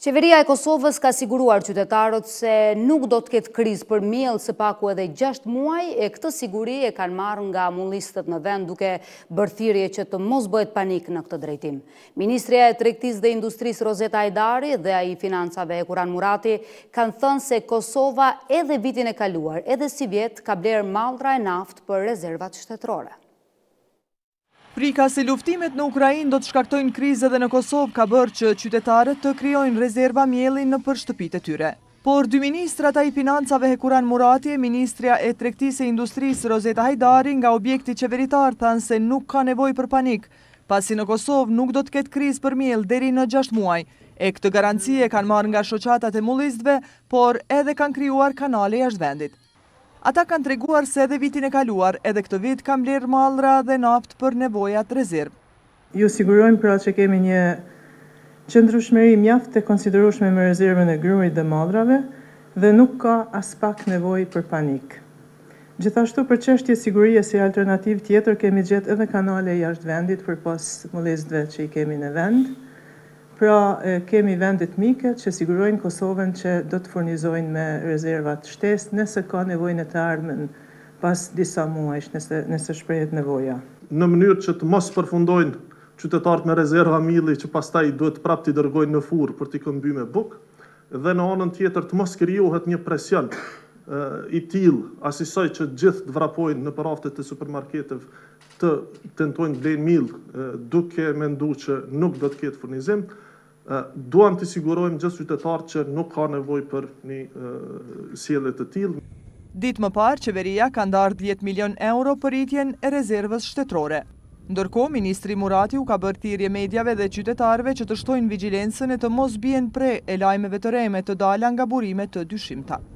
Qeveria e Kosovës ka siguruar qytetarët se nuk do të ketë krizë për miell së paku edhe 6 muaj e këtë siguri e kanë marrë nga mullistët në vend duke bërë thirrje që të mos bëhet panik në këtë drejtim. Ministria e Tregtisë dhe Industrisë Rozeta Ajdari dhe ai i Financave Kuran Murati kanë thënë se Kosova edhe vitin e kaluar, edhe si vjet ka blerë mallra e naftë për rezervat shtetërore. Frika se luftimet në Ukrainë do të shkaktojnë krizë edhe në Kosovë ka bërë që qytetarët të krijojnë rezerva mielli në shtëpitë e tyre. Por dy ministrat ai Financave Kuran Murati e Ministria e Tregtisë e Industrisë Rozeta Ajdari nga objekti qeveritar thanë se nuk ka nevojë për panik, pasi në Kosovë nuk do të ketë krizë për miell deri në 6 muaj. E këtë garanci e kanë marrë nga shoqatat e mullistëve, por edhe kanë krijuar kanale jashtë vendit. Ata kanë treguar se edhe vitin e kaluar, edhe këtë vit kanë blerë mallra dhe naftë për nevojat rezervë. Ju sigurojmë pra që kemi një qëndrueshmëri mjaft të konsiderueshme me rezervën e grurit dhe mallrave dhe nuk ka as pak nevojë për panik. Gjithashtu për çështje sigurie si alternativë tjetër kemi gjetë edhe kanale jashtë vendit përpas mullistëve që i kemi në vend. Pra kemi vendet mike që sigurojnë Kosovën që do të furnizojnë me rezervat shtesë nëse ka nevojën e të ardhmen pas disa muajsh nëse shprehet nevoja. Në mënyrë që të mos përfundojnë qytetarët me rezerva mielli që pastaj duhet prapë t'i dërgojnë në furrë për t'i këmbyer me bukë dhe në anën tjetër të mos krijohet një presion i tillë asisoj që gjithë të vrapojnë në raftet e supermarketeve të tentojnë blejnë miell duke menduar që nuk do të ketë furnizim. Duam të sigurojmë gjithë qytetarët që nuk ka nevojë për një sjellje të tillë. Ditë më parë, qeveria ka ndarë 10 milion euro për rritjen e rezervës shtetërore. Ndërkohë, Ministri Murati u ka bërë thirrje mediave dhe qytetarëve që të shtojnë vigjilencën e të mos bien pre e lajmeve të reme të dala nga burime të dyshimta.